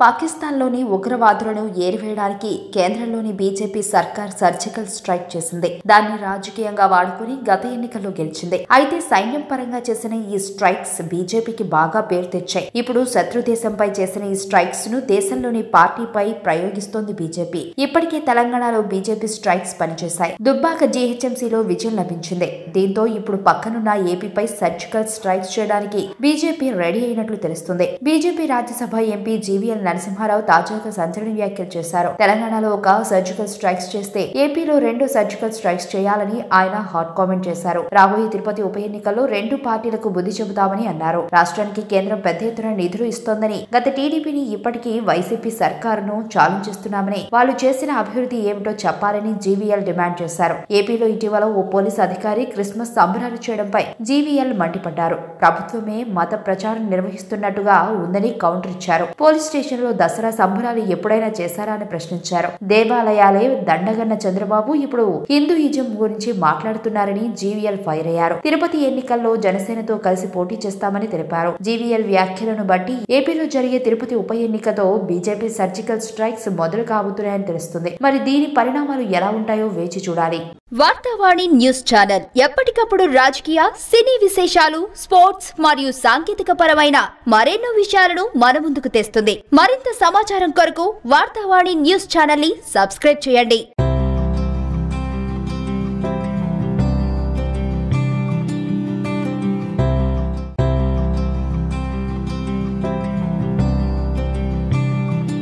పాకిస్తాన్లోని ఉగ్రవాదులను ఏరివేయడానికి కేంద్రంలోని బీజేపీ సర్కార్ సర్జికల్ స్ట్రైక్ చేసింది. దాన్ని రాజకీయంగా వాడుకుని గత ఎన్నికల్లో గెలిచింది. అయితే సైన్యం పరంగా చేసిన ఈ స్ట్రైక్స్ బీజేపీకి బాగా పేరు తెచ్చాయి. ఇప్పుడు శత్రు దేశంపై చేసిన ఈ స్ట్రైక్స్ ను దేశంలోని పార్టీపై ప్రయోగిస్తోంది బీజేపీ. ఇప్పటికే తెలంగాణలో బీజేపీ స్ట్రైక్స్ పనిచేశాయి. దుబ్బాక జీహెచ్ఎంసీలో విజయం లభించింది. దీంతో ఇప్పుడు పక్కనున్న ఏపీపై సర్జికల్ స్ట్రైక్స్ చేయడానికి బీజేపీ రెడీ అయినట్లు తెలుస్తుంది. BJP Rajya Sabha MP GVL Narasimha Rao తాజాగా సంచలన వ్యాఖ్యలు చేశారు. తెలంగాణలో ఒక సర్జికల్ స్ట్రైక్స్ చేస్తే ఏపీలో 2 సర్జికల్ స్ట్రైక్స్ చేయాలని ఆయన హాట్ కామెంట్ చేశారు. రాబోయే తిరుపతి ఉప ఎన్నికల్లో 2 పార్టీలకు బుద్ధి చెబుతామని అన్నారు. రాష్ట్రానికి కేంద్రం పెద్ద ఎత్తున నిధులు ఇస్తోందని, గత టీడీపీని ఇప్పటికీ వైసీపీ సర్కారును ఛాలెంజ్ చేస్తున్నామని, వాళ్ళు చేసిన అభివృద్ధి ఏమిటో చెప్పాలని జీవీఎల్ డిమాండ్ చేశారు. ఏపీలో ఇటీవల ఓ పోలీసు అధికారి క్రిస్మస్ సంబరాలు చేయడంపై జీవీఎల్ మండిపడ్డారు. ప్రభుత్వమే మత ప్రచారం నిర్వహిస్తున్నట్టుగా ఉందని కౌంటర్ ఇచ్చారు. పోలీస్ స్టేషన్ లో దసరా సంబరాలు ఎప్పుడైనా చేశారా అని ప్రశ్నించారు. దేవాలయాలే దండగన్న చంద్రబాబు ఇప్పుడు హిందూయిజం గురించి మాట్లాడుతున్నారని జీవీఎల్ ఫైర్ అయ్యారు. తిరుపతి ఎన్నికల్లో జనసేనతో కలిసి పోటీ చేస్తామని తెలిపారు. జీవీఎల్ వ్యాఖ్యలను బట్టి ఏపీలో జరిగే తిరుపతి ఉప ఎన్నికతో బీజేపీ సర్జికల్ స్ట్రైక్స్ మొదలు కాబోతున్నాయని తెలుస్తుంది. మరి దీని పరిణామాలు ఎలా ఉంటాయో వేచి చూడాలి. వార్తావాణి న్యూస్ ఛానల్ ఎప్పటికప్పుడు రాజకీయ, సినీ విశేషాలు, స్పోర్ట్స్ మరియు సాంకేతిక పరమైన మరెన్నో విషయాలను మన ముందుకు తెస్తుంది. మరింత సమాచారం కొరకు వార్తావాణి న్యూస్ ఛానల్ ని సబ్స్క్రైబ్ చేయండి.